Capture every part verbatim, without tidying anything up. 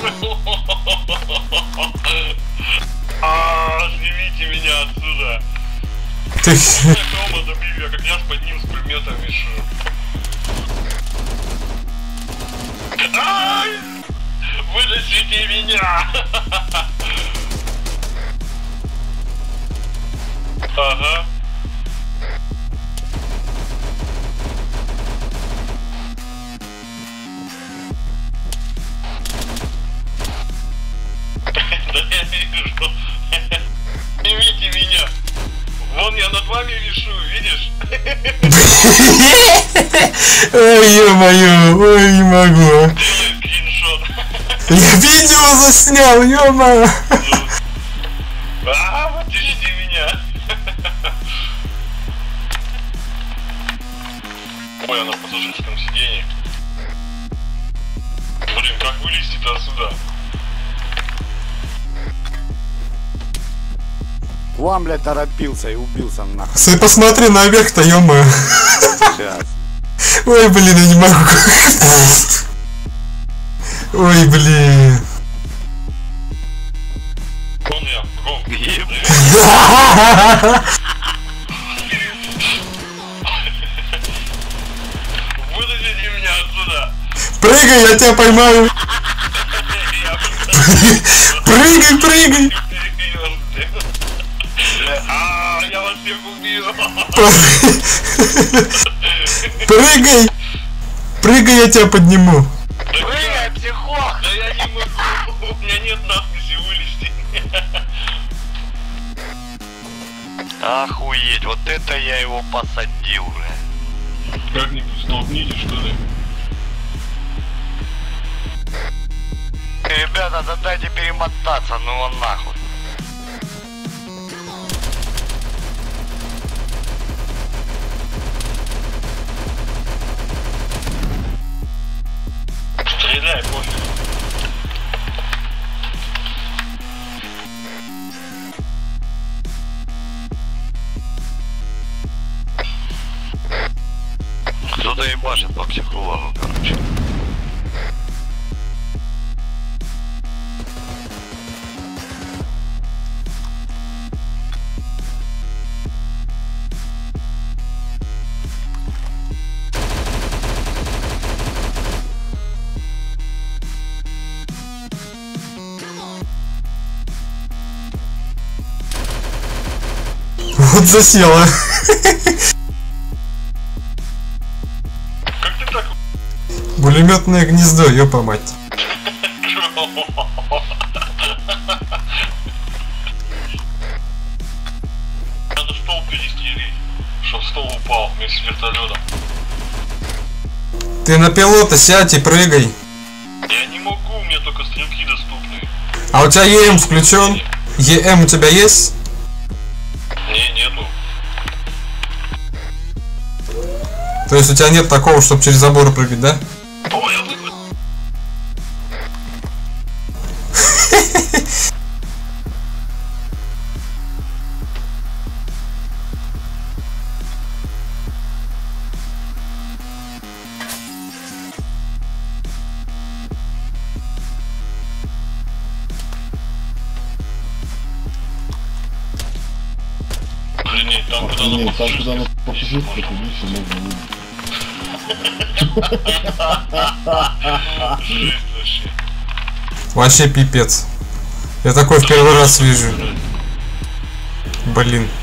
А, снимите меня отсюда. Ты... Тома добил, я как раз под ним с предметом вешу. Ай! Вытащите меня! Ага. Да я вижу. Снимите меня. Вон я над вами вишу, видишь? Ой, ё-моё, ой, не могу. Делай скриншот. Я видео заснял, ё-моё. А, вытащите меня. Ой, я на пассажирском сиденье. Блин, как вылезти-то отсюда? К вам, блядь, торопился и убился нахуй. Ты посмотри наверх-то, ё-моё. Сейчас. Ой, блин, я не могу. Ой, блин. Вон я, громко. Вытащите меня отсюда. Прыгай, я тебя поймаю. Прыгай, прыгай. А, я вас всех убью. Прыгай. Прыгай, я тебя подниму. Прыгай, психолог. Да я не могу. У меня нет надписи вылезти. Охуеть, вот это я его посадил, бля. Как-нибудь столкните, что ли? Ребята, да дайте перемотаться, ну он нахуй. Стреляй, пофиг. Кто-то ебашит по психологу, короче. Вот засела. Как ты так? Пулеметное гнездо, ёпа мать. Надо стол перестрелить, чтоб стол упал вместе с вертолетом. Ты на пилота сядь и прыгай. Я не могу, мне только стрелки доступны. А у тебя Е М включен? Е М у тебя есть? Не, нету. То есть у тебя нет такого, чтобы через забор прыгать, да? О, я выиграл. Охренеть, там куда Нет, на там куда на пассажирском пассажирку можно. видишь, можно выйти. Жесть вообще. Вообще пипец. Я такой в первый раз вижу. Блин.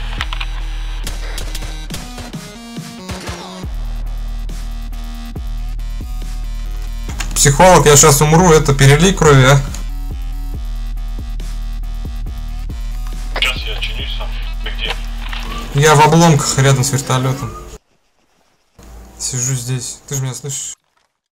Психолог, я сейчас умру, это перелей крови, а? Сейчас я чинюсь сам. Ты где? Я в обломках рядом с вертолетом. Сижу здесь. Ты же меня слышишь?